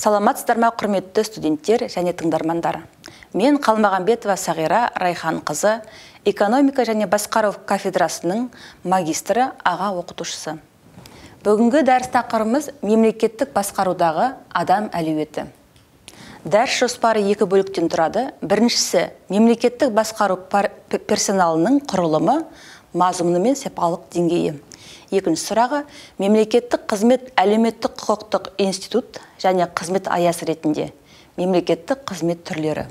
Саламатсыздар ма, құрметті студенттер және тыңдармандар. Мен Қалмағанбетова Сағира Райхан қызы, экономика және басқару кафедрасының магистрі, аға оқытушысы. Бүгінгі дәріс тақырыбымыз мемлекеттік басқарудағы адам әлеуеті. Дәріс жоспары екі бөліктен тұрады. Біріншісі мемлекеттік басқару персоналының құрылымы, мазмұны мен сапалық деңгейі. Екінші сұрағы мемлекеттік қызмет әлеуметтік құқықтық институт және қызмет аясы ретінде мемлекеттік қызмет түрлері.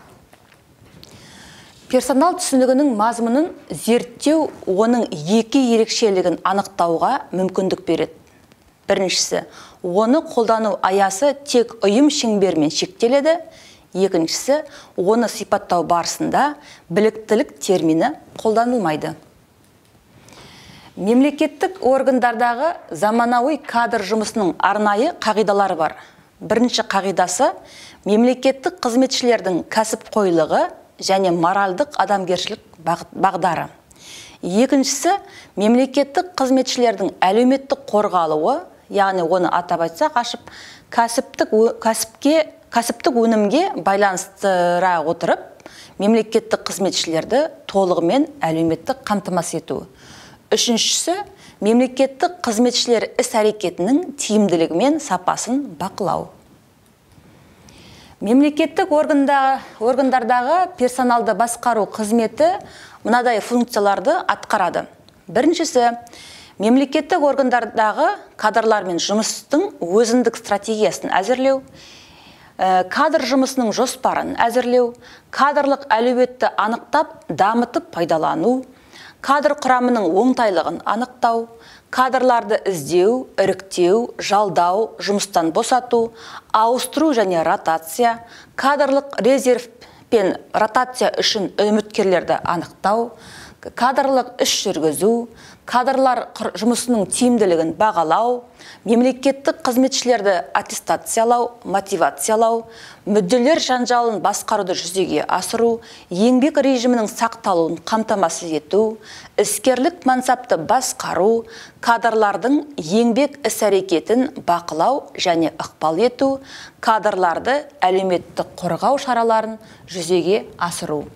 Персонал түсінігінің мазмұнын зерттеу оның екі ерекшелігін анықтауға мүмкіндік береді. Біріншісі, оны қолдану аясы тек ұйым шеңберімен шектеледі. Екіншісі, оны сипаттау барысында біліктілік термині қолданылмайды. Мемлекеттік органдардағы заманауи кадр жұмысының арнайы қағидалары бар. Бірінші қағидасы мемлекеттік қызметшілердің кәсіпқойлығы және моральдық адамгершілік бағдары. Екіншісі мемлекеттік қызметшілердің әлеуметтік қорғалуы, яғни оны атап айтсақ ашып, кәсіптік өнімге байланыстыра отырып, мемлекеттік қызметшілерді толығымен әлеуметтік қамтамасыз ету. Үшіншісі, мемлекеттік қызметшілер іс-әрекетінің тиімділігі мен сапасын бақылау. Мемлекеттік органдардағы персоналды басқару қызметі мынадай функцияларды атқарады. Біріншісі, мемлекеттік органдардағы кадрлар мен жұмыстың өзіндік стратегиясын әзірлеу, кадр жұмысының жоспарын әзірлеу, кадрлық әлеуетті анықтап, дамытып пайдалану, кадр құрамының оңтайлығын анықтау, кадрларды іздеу, іріктеу, жалдау, жұмыстан босату, ауыстыру және ротация, кадрлық резерв пен ротация үшін үміткерлерді анықтау, кадрлық іс жүргізу, кадрлар жұмысының тиімділігін бағалау, мемлекеттік қызметшілерді аттестациялау, мотивациялау, мүдделер жанжалын басқаруды жүзеге асыру, еңбек режимінің сақталуын қамтамасыз ету, іскерлік мансапты басқару, кадрлардың еңбек іс-әрекетін бақылау және ықпал ету, кадрларды әлеуметтік қорғау шараларын жүзеге асыру.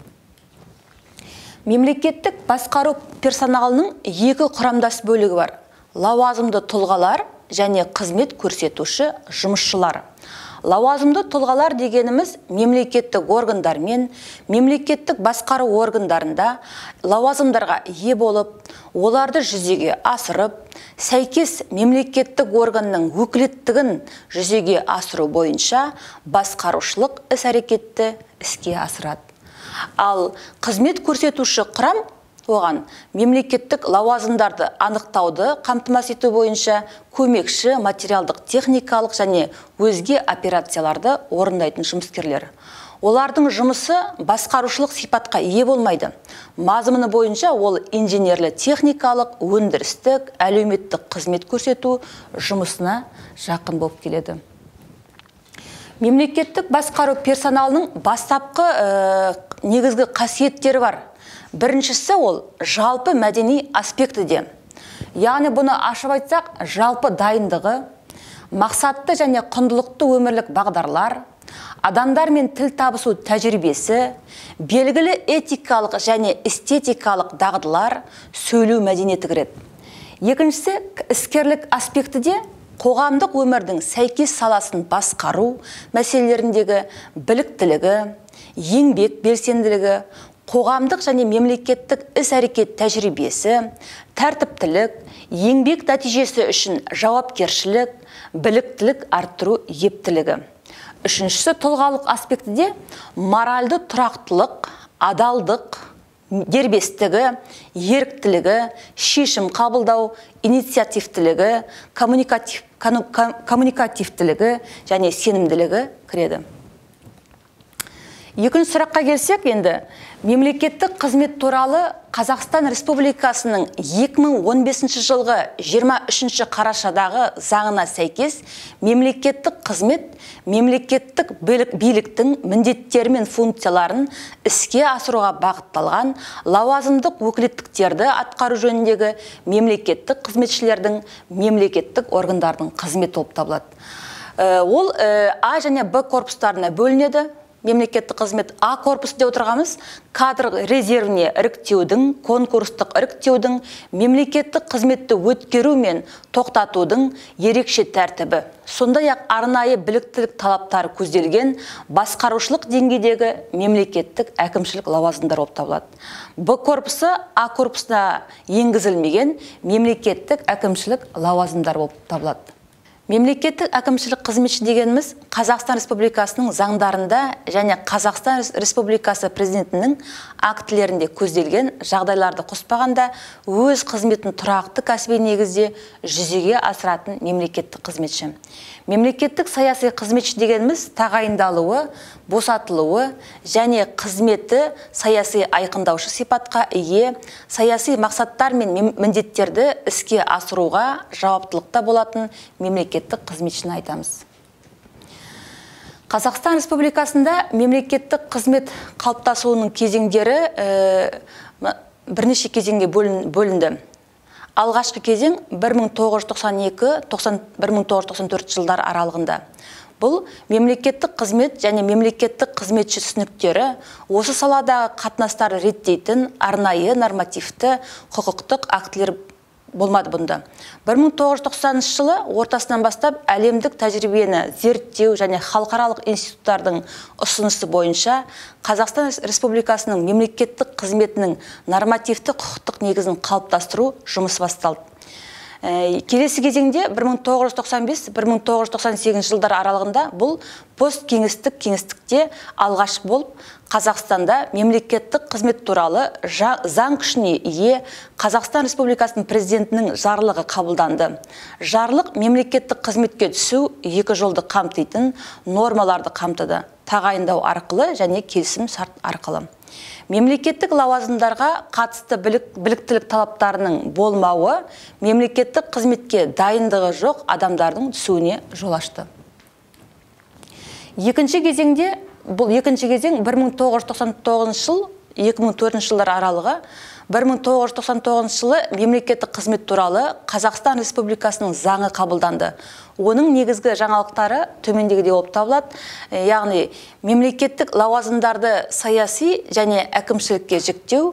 Мемлекеттік басқару персоналының екі құрамдас бөлігі бар. Лауазымды тұлғалар және қызмет көрсетуші жұмысшылар. Лауазымды тұлғалар дегеніміз мемлекеттік органдар мен мемлекеттік басқару органдарында лауазымдарға ие болып, оларды жүзеге асырып, сәйкес мемлекеттік органның өкілеттігін жүзеге асыру бойынша басқарушылық іс-әрекетті іске асырады. Ал қызмет көрсетуші құрам оған мемлекеттік лауазымдарды анықтауды қамтамасыз ету бойынша көмекші материалдық техникалық және өзге операцияларды орындайтын жұмыскерлер. Олардың жұмысы басқарушылық сипатқа ие болмайды. Мазмұны бойынша ол инженерлі техникалық, өндірістік, әлеуметтік қызмет көрсету жұмысына жақын болып келеді. Мемлекеттік басқару персоналының бастапқы негізгі қасиеттері бар. Біріншісі ол жалпы мәдени аспектіде. Яғни бұны ашып айтсақ, жалпы дайындығы, мақсатты және құндылықты өмірлік бағдарлар, адамдармен тіл табысу тәжірибесі, белгілі этикалық және эстетикалық дағдылар, сөйлеу мәдениеті кіреді. Екіншісі, іскерлік аспектіде қоғамдық өмірдің сәйкес саласын басқару мәселелеріндегі біліктілігі, еңбек белсенділігі, қоғамдық және мемлекеттік іс-әрекет тәжірибесі, тәртіптілік, еңбек нәтижесі үшін жауапкершілік, біліктілік арттыру ептілігі. Үшіншісі, тұлғалық аспектіде моральды тұрақтылық, адалдық, дербестігі, еріктілігі, шешім қабылдау, инициативтілігі, коммуникативтілігі және сенімділігі кіреді. Екінші сұраққа келсек, енді мемлекеттік қызмет туралы Қазақстан Республикасының 2015 жылғы 23 қарашадағы заңына сәйкес мемлекеттік қызмет мемлекеттік биліктің міндеттері мен функцияларын іске асыруға бағытталған лауазымдық өкілеттіктерді атқару жөніндегі мемлекеттік қызметшілердің мемлекеттік органдардың қызметі болып табылады. Ол А және Б корпустарына бөлінеді. Мемлекеттік қызмет А корпусында отырғамыз кадр резервіне іріктеудің, конкурстық іріктеудің, мемлекеттік қызметті өткеру мен тоқтатудың ерекше тәртібі. Сондай-ақ арнайы біліктілік талаптары көзделген басқарушылық деңгейдегі мемлекеттік әкімшілік лауазымдар болып табылады. Б корпусы А корпусына енгізілмеген мемлекеттік әкімшілік лауазымдар болып табылады. Мемлекеттік әкімшілік қызметші дегеніміз Қазақстан Республикасының заңдарында және Қазақстан Республикасы президентінің актілерінде көзделген жағдайларды қоспағанда өз қызметін тұрақты кәсіби негізде жүзеге асыратын мемлекеттік қызметші. Мемлекеттік саяси қызметші дегеніміз тағайындалуы, босатылуы және қызметі саяси айқындаушы сипатқа ие, саяси мақсаттар мен міндеттерді іске асыруға жауаптылықта болатын мемлекеттік қызметшіні айтамыз. Қазақстан Республикасында мемлекеттік қызмет қалыптасуының кезеңдері бірнеше кезеңге бөлінді. Алғашқы кезең 1992-1994 жылдар аралығында. Бұл мемлекеттік қызмет және мемлекеттік қызметші түсініктері осы саладағы қатынастарды реттейтін арнайы нормативті құқықтық актілер болмады бұнда. 1990 жылы ортасынан бастап әлемдік тәжірибені зерттеу және халықаралық институттардың ұсынысы бойынша Қазақстан Республикасының мемлекеттік қызметінің нормативті құқықтық негізін қалыптастыру жұмысы басталды. Келесі кезеңде 1995-1998 жылдар аралығында бұл посткеңістікте алғаш болып Қазақстанда мемлекеттік қызмет туралы заң күшіне ие Қазақстан Республикасының президентінің жарлығы қабылданды. Жарлық мемлекеттік қызметке түсу екі жолды қамтитын нормаларды қамтыды, тағайындау арқылы және келісім шарт арқылы. Мемлекеттік лауазымдарға қатысты біліктілік талаптарының болмауы мемлекеттік қызметке дайындығы жоқ адамдардың түсуіне жол ашты. Екінші кезең 1999 жыл 2004 жылдар аралығы. 1999 жылы мемлекеттік қызмет туралы Қазақстан Республикасының заңы қабылданды. Оның негізгі жаңалықтары төмендегідей болып табылады. Яғни мемлекеттік лауазымдарды саяси және әкімшілікке жіктеу,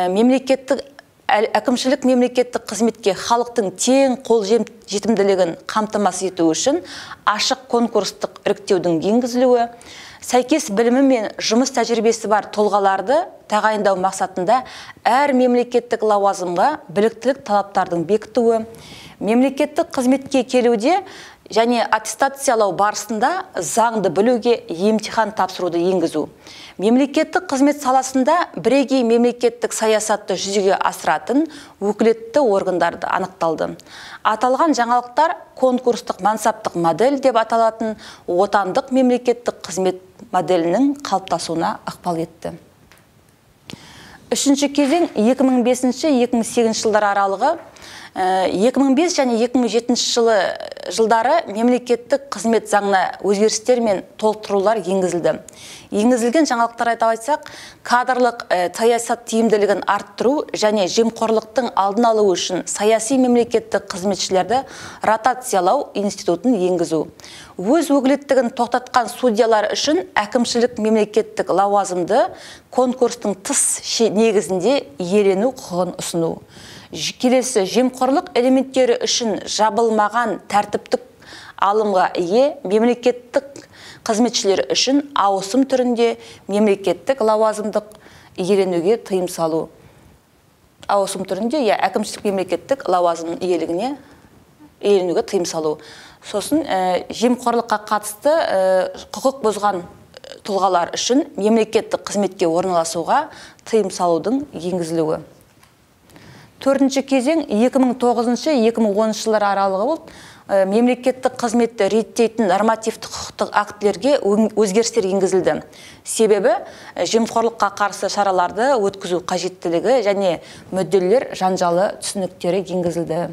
әкімшілік мемлекеттік қызметке халықтың тең қол жетімділігін қамтамасыз ету үшін ашық конкурстық іріктеудің енгізілуі, сәйкес білімі мен жұмыс тәжірибесі бар тұлғаларды тағайындау мақсатында әр мемлекеттік лауазымға біліктілік талаптардың бекітуі, мемлекеттік қызметке келуде және аттестациялау барысында заңды білуге емтихан тапсыруды енгізу. Мемлекеттік қызмет саласында бірегей мемлекеттік саясатты жүзеге асыратын өкілетті органдарды анықталды. Аталған жаңалықтар конкурстық мансаптық модель деп аталатын отандық мемлекеттік қызмет моделінің қалыптасуына ықпал етті. Үшінші кезең 2005-2008 жылдар аралығы. 2005 және 2007 жылдары мемлекеттік қызмет заңына өзгерістер мен толықтырулар енгізілді. Енгізілген жаңалықтар айтып айтсақ, кадрлық саясат тиімділігін арттыру және жемқорлықтың алдын алу үшін саяси мемлекеттік қызметшілерді ротациялау институтын енгізу. Өз өкілеттігін тоқтатқан судьялар үшін әкімшілік мемлекеттік лауазымды конкурстың тыс негізінде иелену құқығын ұсыну. Келесі жемқорлық элементтері үшін жабылмаған тәртіптік алымға ие мемлекеттік қызметшілер үшін ауысым түрінде мемлекеттік лауазымдық иеленуге тыйым салу. Ауысым түрінде әкімшілік мемлекеттік лауазым иеленуге тыйым салу. Сосын жемқорлыққа қатысты құқық бұзған тұлғалар үшін мемлекеттік қызметке орналасуға тыйым салудың енгізілуі. Төртінші кезең 2009-2010 жылдар аралығы болып, мемлекеттік қызметті реттейтін нормативті құқықтық актілерге өзгерістер енгізілді. Себебі жемқорлыққа қарсы шараларды өткізу қажеттілігі және мүдделер жанжалы түсініктері енгізілді.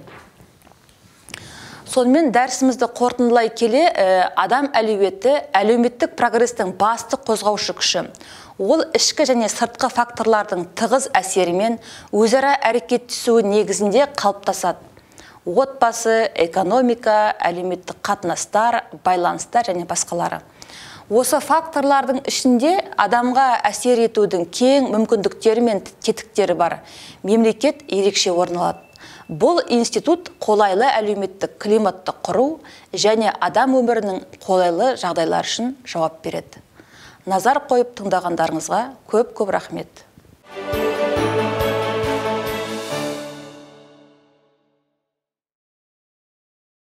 Сонымен дәрісімізді қорытындылай келе, адам әлеуеті әлеуметтік прогрестің басты қозғаушы күші. Ол ішкі және сыртқы факторлардың тығыз әсерімен өзара әрекеттесуі негізінде қалыптасады. отбасы, экономика, әлеуметтік қатынастар, байланыстар және басқалары. Осы факторлардың ішінде адамға әсер етудің кең мүмкіндіктері мен тетіктері бар. Мемлекет ерекше орын алады. Бұл институт қолайлы әлеуметтік климатты құру және адам өмірінің қолайлы жағдайлар үшін жауап береді. Назар қойып тыңдағандарыңызға көп рахмет.